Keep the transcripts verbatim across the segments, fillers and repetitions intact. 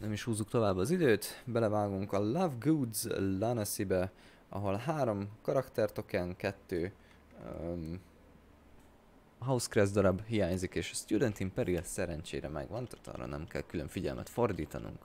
nem is húzzuk tovább az időt, belevágunk a Love Goods Lunacy-be, ahol három karakter token, kettő um, Housecrest darab hiányzik, és a Student in Peril szerencsére megvan, tehát arra nem kell külön figyelmet fordítanunk.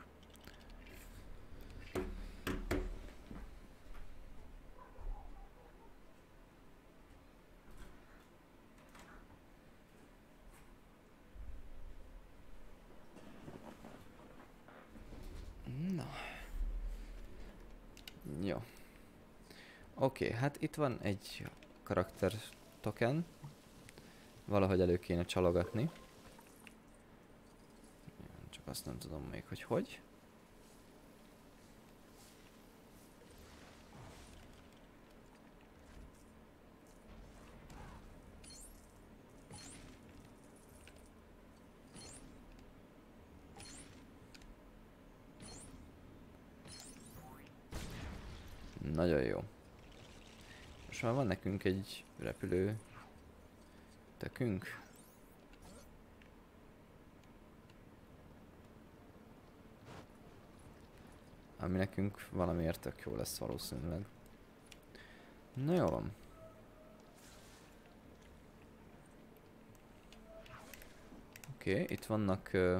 Na. Jó. Oké, okay, hát itt van egy karakter token. Valahogy elő kéne csalogatni. Csak azt nem tudom még, hogy hogy. Nagyon jó. Most már van nekünk egy repülő tökünk. Ami nekünk valamiért tök jó lesz valószínűleg. Na jó van. Oké, okay, itt vannak... Uh,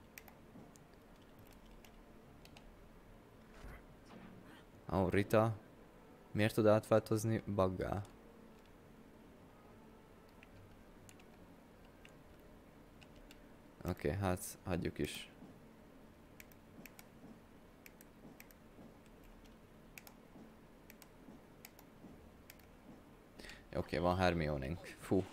Ó, oh, Rita. Miért tud átváltozni baggá? Oké, okay, hát hagyjuk is. Oké, okay, van Hermione-nk. Fú.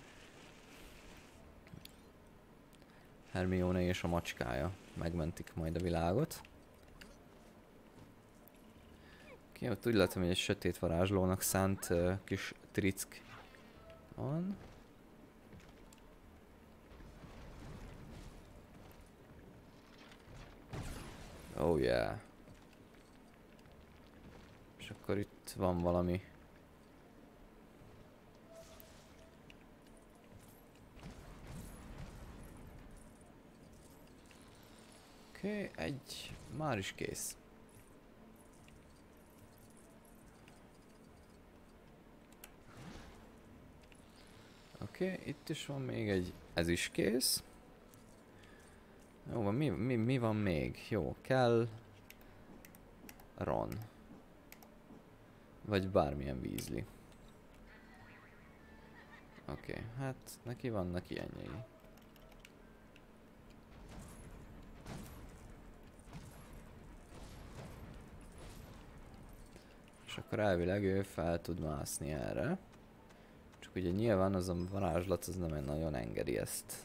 Hermione és a macskája megmentik majd a világot. Oké, okay, ott úgy látom, hogy egy sötét varázslónak szánt uh, kis trick van. Oh yeah. És akkor itt van valami. Oké, okay, egy már is kész. Oké, okay, itt is van még egy, ez is kész. Jó van, mi, mi, mi van még? Jó, kell Ron. Vagy bármilyen Weasley. Oké, okay, hát neki vannak ilyenjei. És akkor elvileg ő fel tud mászni erre. Csak ugye nyilván az a varázslat az nem nagyon engedi ezt.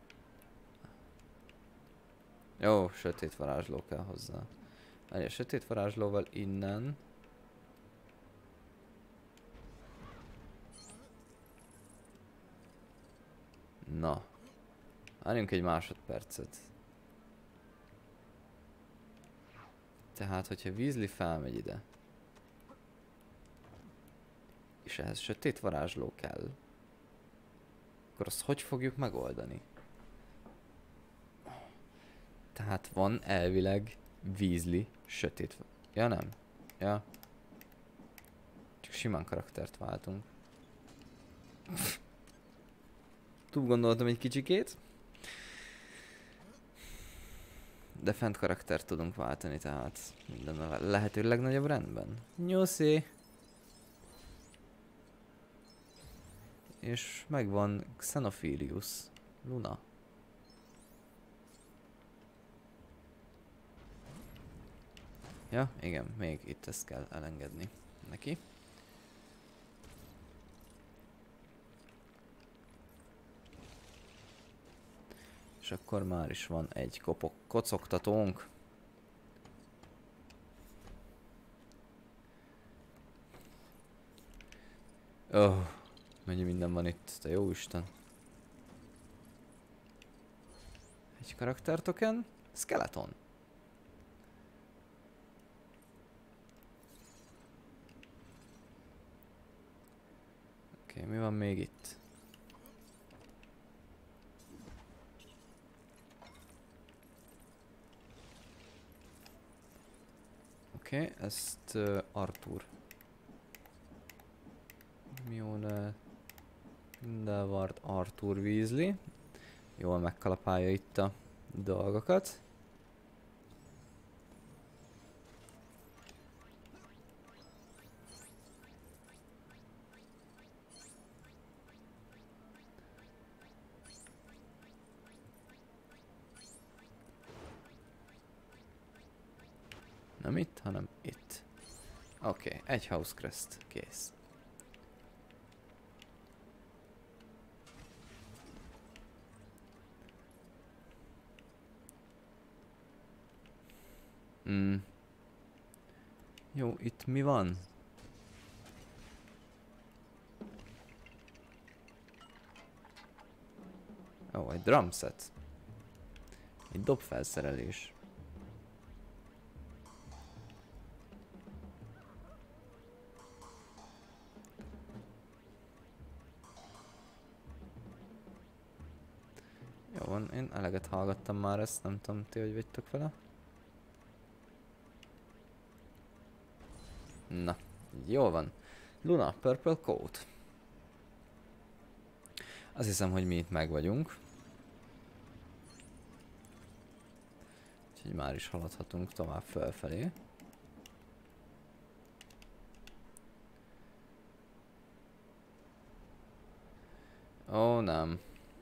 Jó, sötét varázsló kell hozzá. Várj, a sötét varázslóval innen. Na. Várjunk egy másodpercet. Tehát, hogyha Weasley felmegy ide. És ehhez sötét varázsló kell. Akkor azt hogy fogjuk megoldani? Tehát van elvileg Weasley sötét... Ja nem. Ja. Csak simán karaktert váltunk. Túl gondoltam egy kicsikét. De fent karaktert tudunk váltani, tehát minden a lehető legnagyobb rendben. Nyuszi! És megvan Xenophilius Luna. Ja, igen, még itt ezt kell elengedni neki. És akkor már is van egy kopok kocogtatónk. Oh, mennyi minden van itt, te jó Isten. Egy karakter token, skeleton. Oké, okay, mi van még itt? Oké, okay, ezt uh, Arthur. Mione, Grindelwald, Arthur Weasley. Jól megkalapálja itt a dolgokat. Nem itt, hanem itt. Oké, okay, egy House Crest, kész. Mm. Jó, itt mi van? Ó, oh, egy drumset. Egy dobfelszerelés. Jó van, én eleget hallgattam már ezt, nem tudom, ti hogy vagytok vele. Na, jó van. Luna, Purple Coat. Azt hiszem, hogy mi itt meg vagyunk. Úgyhogy már is haladhatunk tovább felfelé. Ó, nem.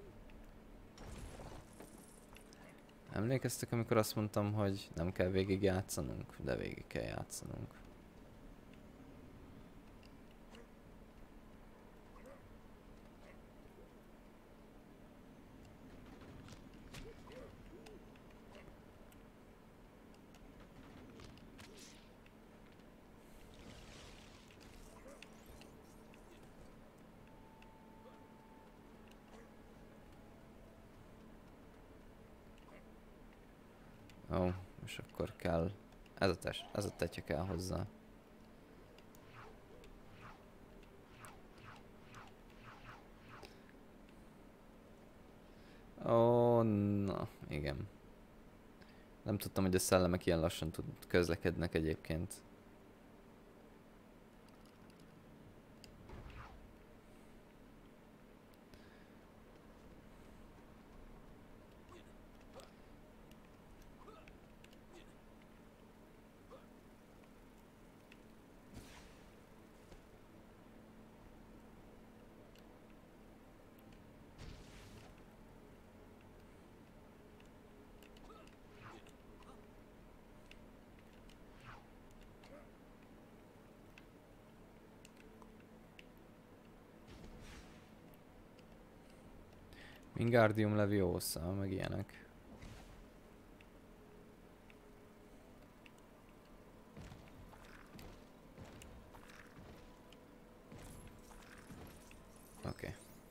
Emlékeztek, amikor azt mondtam, hogy nem kell végig játszanunk? De végig kell játszanunk. Ó, és akkor kell... Ez a, tes, ez a tetye kell hozzá. Ó, na, igen. Nem tudtam, hogy a szellemek ilyen lassan tud közlekednek egyébként. Wingardium Leviosa, meg ilyenek. Oké. Okay.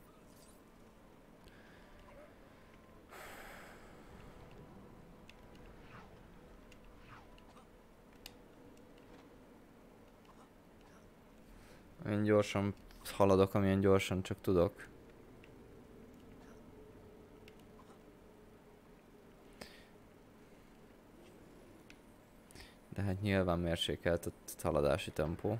Én gyorsan haladok, amilyen gyorsan csak tudok. De hát nyilván mérsékeltett haladási tempó.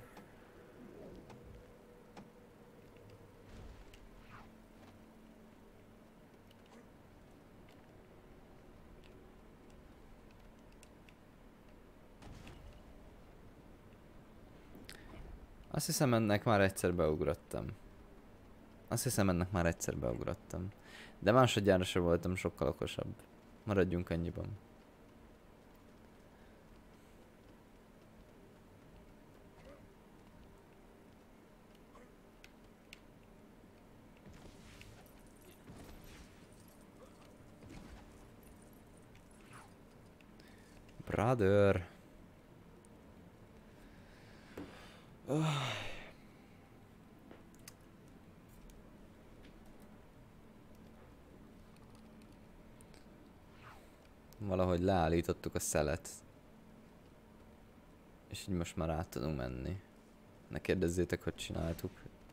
Azt hiszem, ennek már egyszer beugrottam. Azt hiszem, ennek már egyszer beugrottam. De másodjára sem voltam sokkal okosabb. Maradjunk annyiban. Brother. Oh. Valahogy leállítottuk a szelet. És így most már át tudunk menni. Ne kérdezzétek, hogy csináltuk.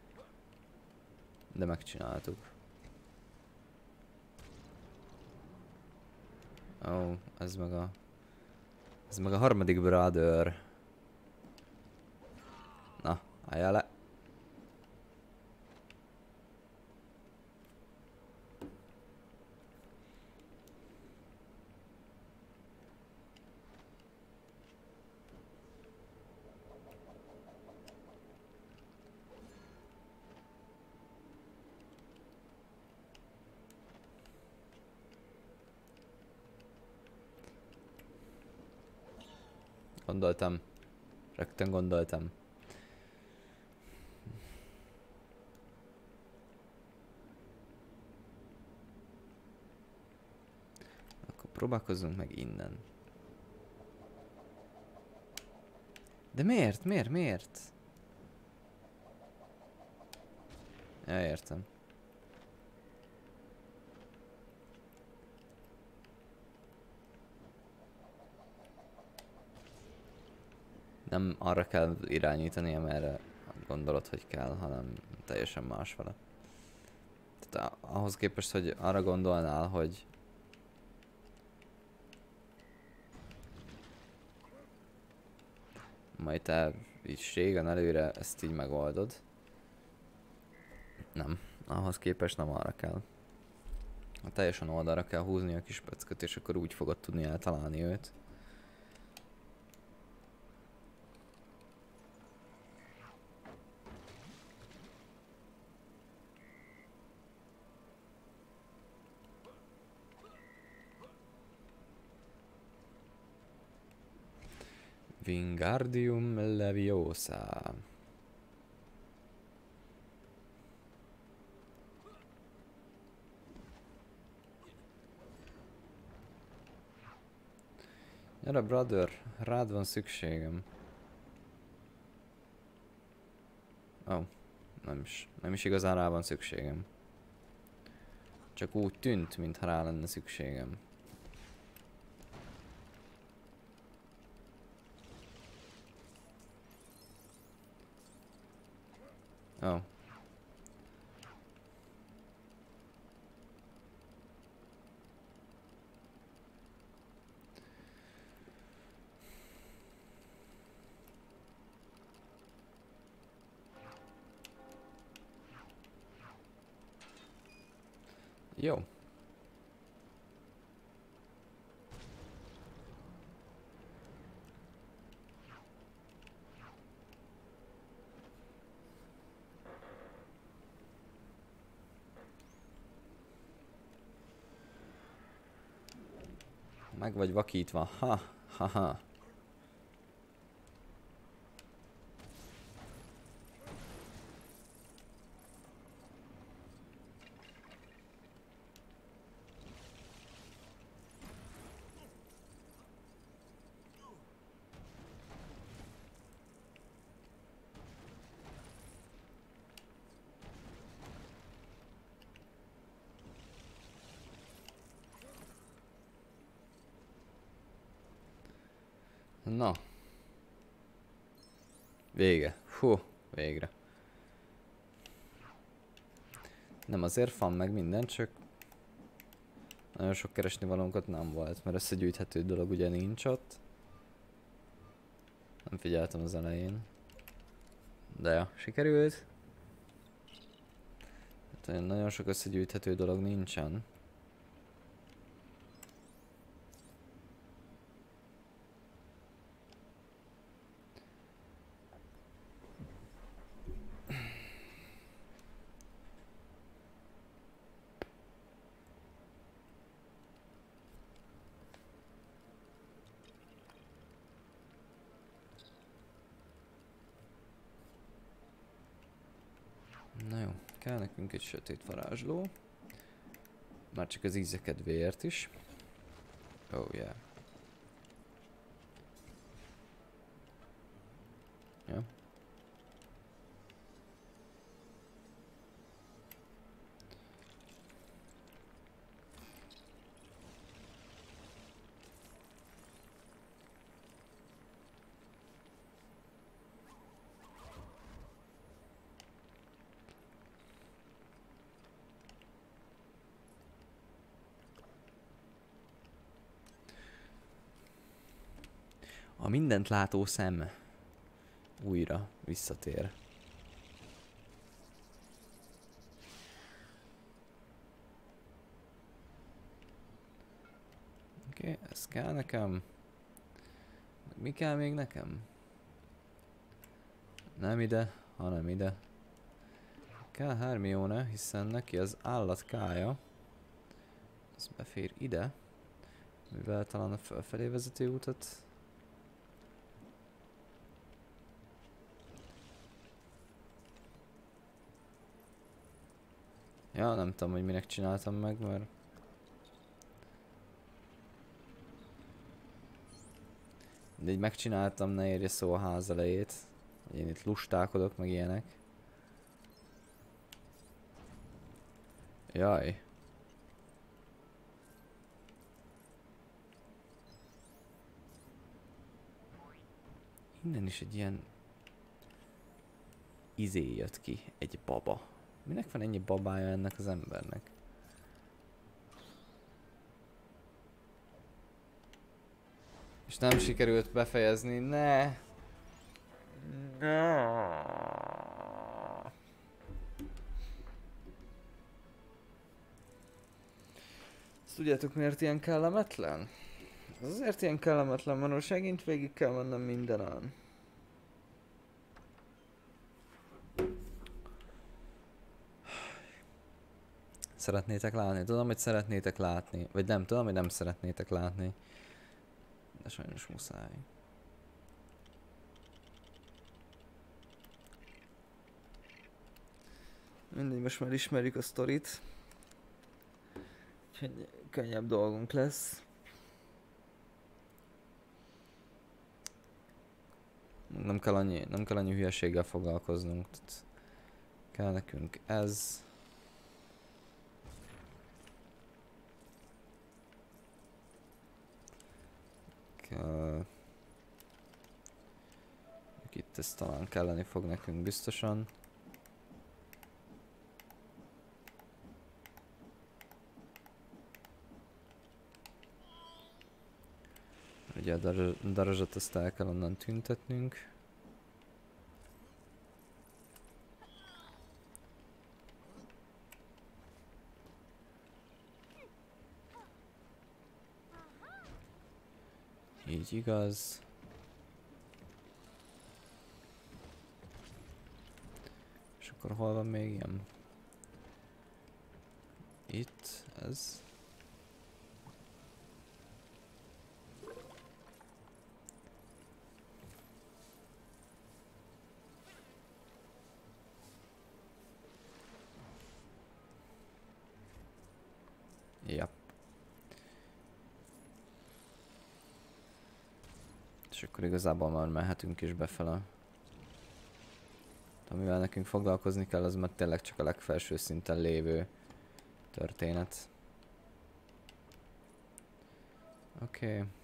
De megcsináltuk. Ó, oh, ez meg a... Ez meg a harmadik brother. Álljál le. Gondoltam. Rögtön gondoltam. Akkor próbálkozzunk meg innen. De miért? Miért? Miért? Ja, értem. Nem arra kell irányítani, amerre gondolod, hogy kell, hanem teljesen más vele. Tehát ahhoz képest, hogy arra gondolnál, hogy majd te így régen előre ezt így megoldod. Nem. Ahhoz képest nem arra kell. Ha teljesen oldalra kell húzni a kis pöcköt, és akkor úgy fogod tudni eltalálni őt. Wingardium Leviosa. Gyere, brother, rád van szükségem. Ó, oh, nem is, nem is igazán rá van szükségem. Csak úgy tűnt, mintha rá lenne szükségem. Ó. Oh. Jó. Meg vagy vakítva. Ha, ha, ha. Na. Vége. Hú, végre. Nem azért van meg minden, csak nagyon sok keresni valónkat nem volt, mert összegyűjthető dolog ugye nincs ott. Nem figyeltem az elején. De ja, sikerült. Hát nagyon sok összegyűjthető dolog nincsen. Na jó, kell nekünk egy sötét varázsló. Már csak az íze kedvéért is. Oh yeah. Ja. A mindent látó szem újra visszatér. Oké, okay, ez kell nekem. Mi kell még nekem? Nem ide, hanem ide. Kell Hermione, hiszen neki az állatkája. Ez befér ide. Mivel talán a felfelé vezető útat. Ja, nem tudom, hogy minek csináltam meg, mert... De így megcsináltam, ne érje szó a ház elejét. Én itt lustálkodok, meg ilyenek. Jaj. Innen is egy ilyen... izé jött ki, egy baba. Minek van ennyi babája ennek az embernek? És nem sikerült befejezni, ne! Ne! Ezt tudjátok miért ilyen kellemetlen? Ez azért ilyen kellemetlen, mert most megint végig kell mennem mindenen. Szeretnétek látni? Tudom, hogy szeretnétek látni. Vagy nem, tudom, hogy nem szeretnétek látni. De sajnos muszáj. Mindegy, most már ismerjük a sztorit. Úgyhogy könnyebb dolgunk lesz. Nem kell annyi, nem kell annyi hülyeséggel foglalkoznunk. Tehát kell nekünk ez. Kell... Itt ez talán kelleni fog nekünk biztosan. Ugye a darazsat ezt el kell onnan tüntetnünk. Így igaz. És akkor hol van még ilyen? Itt, ez. Ja. És akkor igazából már mehetünk is befele. Amivel nekünk foglalkozni kell, az már tényleg csak a legfelső szinten lévő történet. Oké. Okay.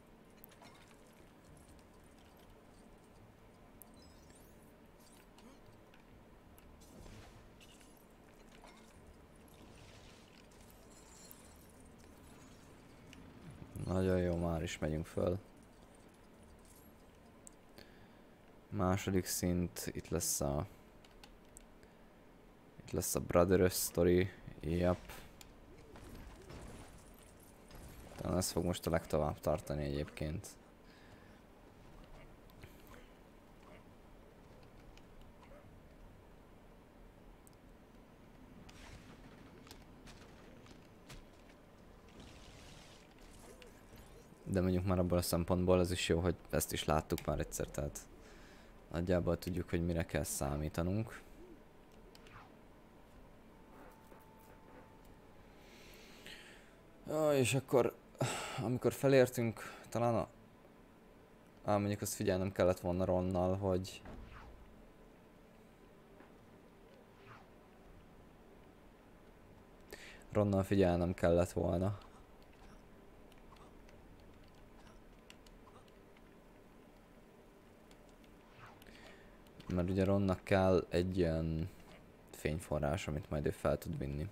Nagyon jó, már is megyünk föl. Második szint, itt lesz a... Itt lesz a Brothers Story, yep. Talán ez fog most a legtovább tartani egyébként. De mondjuk már abból a szempontból az is jó, hogy ezt is láttuk már egyszer, tehát nagyjából tudjuk, hogy mire kell számítanunk. Ja, és akkor, amikor felértünk, talán a... Á, mondjuk azt figyelnem kellett volna Ronnal, hogy... Ronnal figyelnem kellett volna. Mert ugye Ronnak kell egy ilyen fényforrás, amit majd ő fel tud vinni.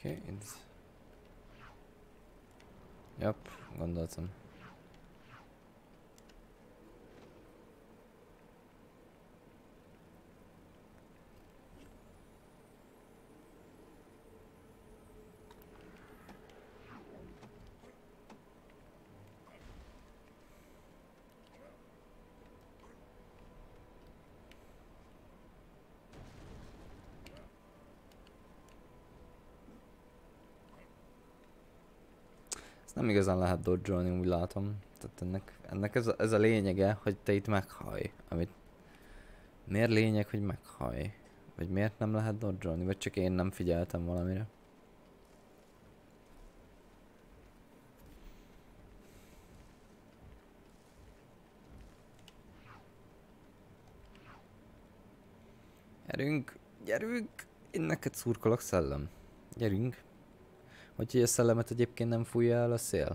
Oké, okay, itt... Jap, gondoltam. Ezt nem igazán lehet dodge-olni, úgy látom. Tehát ennek, ennek ez, a, ez a lényege, hogy te itt meghaj. Amit... Miért lényeg, hogy meghaj? Vagy miért nem lehet dodge-olni? Vagy csak én nem figyeltem valamire? Gyerünk! Gyerünk! Én neked szurkolok, szellem. Gyerünk! Hogy a szellemet egyébként nem fújja el a szél?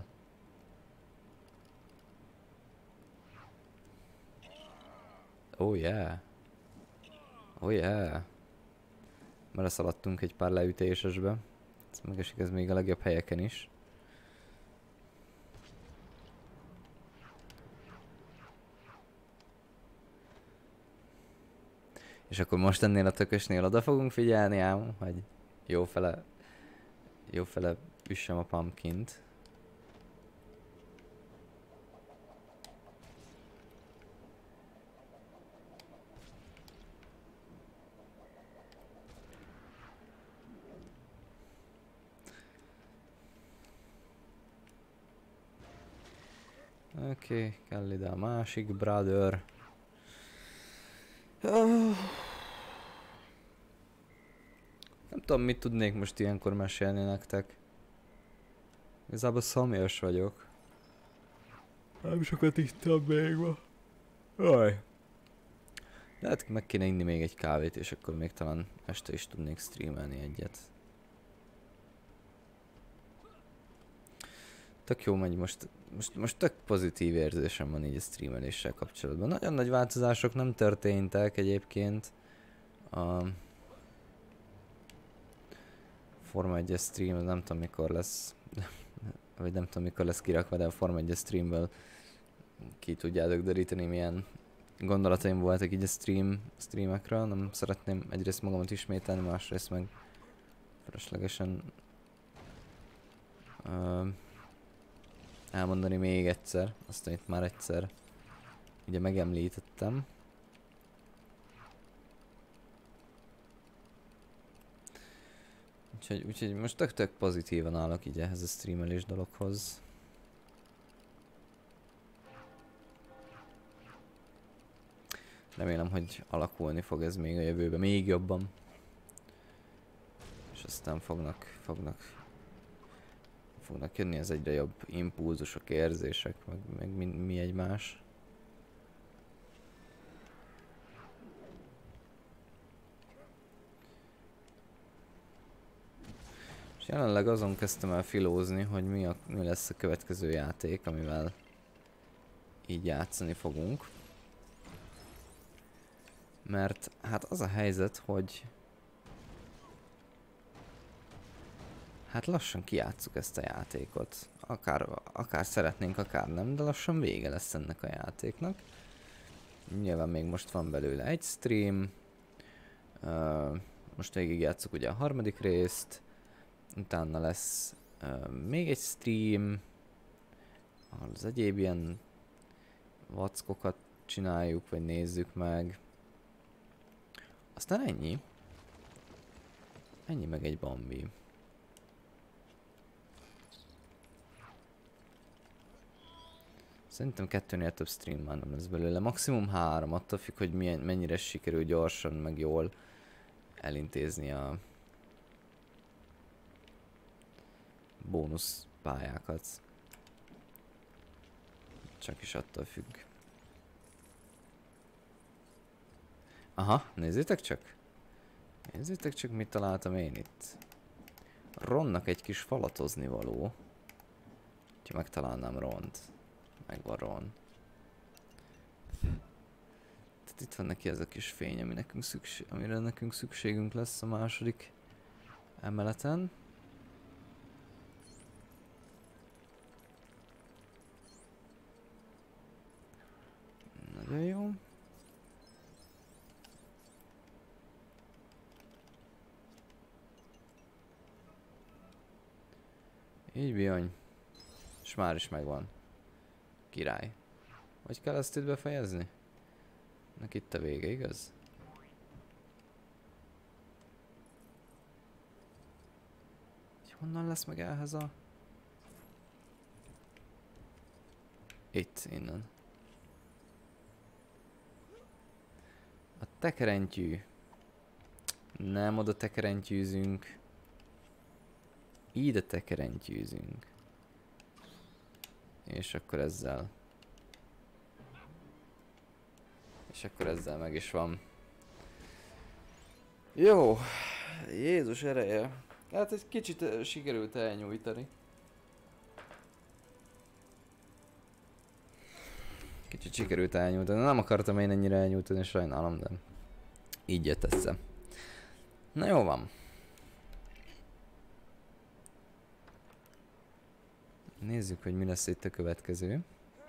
Oh yeah! Oh yeah! Beleszaladtunk egy pár leütésesbe. Ez megesik, ez még a legjobb helyeken is. És akkor most ennél a tökösnél oda fogunk figyelni ám, hogy jó fele, jó fele üssem a pumpkint. Oké, okay, kell ide a másik brother. Oh. Nem tudom, mit tudnék most ilyenkor mesélni nektek. Igazából szomjas vagyok. Nem sokat ittam még ma. Jaj. Lehet meg kéne inni még egy kávét, és akkor még talán este is tudnék streamelni egyet. Tök jó megy, most, most, most tök pozitív érzésem van így a streameléssel kapcsolatban. Nagyon nagy változások nem történtek egyébként. A Forma egyes stream, nem tudom mikor lesz, vagy nem tudom mikor lesz kirakva, de a Forma egyes streamből ki tudjátok deríteni, milyen gondolataim voltak így a stream, streamekről. Nem szeretném egyrészt magamat ismételni, másrészt meg feleslegesen uh, elmondani még egyszer, azt amit már egyszer ugye megemlítettem. Úgyhogy, úgyhogy most tök-tök pozitívan állok így ehhez a streamelés dologhoz. Remélem, hogy alakulni fog ez még a jövőben, még jobban. És aztán fognak, fognak, fognak jönni az egyre jobb impulzusok, érzések, meg, meg mi, mi egymás. És jelenleg azon kezdtem el filózni, hogy mi, a, mi lesz a következő játék, amivel így játszani fogunk. Mert hát az a helyzet, hogy hát lassan kijátsszuk ezt a játékot. Akár, akár szeretnénk, akár nem, de lassan vége lesz ennek a játéknak. Nyilván még most van belőle egy stream. Uh, most végig játsszuk ugye a harmadik részt. Utána lesz uh, még egy stream, ahol az egyéb ilyen vackokat csináljuk, vagy nézzük meg. Aztán ennyi. Ennyi meg egy Bambi. Szerintem kettőnél több stream már nem lesz belőle. Maximum három, attól függ, hogy milyen, mennyire sikerül gyorsan, meg jól elintézni a bónusz pályákat. Csak is attól függ. Aha, nézzétek csak! Nézzétek csak, mit találtam én itt. Ronnak egy kis falatozni való. Ha megtalálnám Ront. Megvan Ron. Tehát itt van neki ez a kis fény, ami nekünk szükség, amire nekünk szükségünk lesz a második emeleten. Így bizony. És már is megvan. Király. Hogy kell ezt itt befejezni? Nek itt a vége, igaz? Honnan lesz meg ehhez a... Itt, innen. A tekerentyű. Nem oda tekerentyűzünk. Ide tekerentyűzünk. És akkor ezzel. És akkor ezzel meg is van. Jó. Jézus ereje. Hát egy kicsit sikerült elnyújtani. Kicsit sikerült elnyújtani. Nem akartam én ennyire elnyújtani, sajnálom, de így jött össze. Na jó van. Nézzük, hogy mi lesz itt a következő.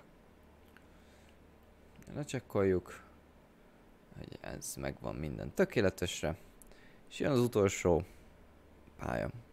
Lecsekkoljuk, hogy ez megvan minden tökéletesre. És jön az utolsó pálya.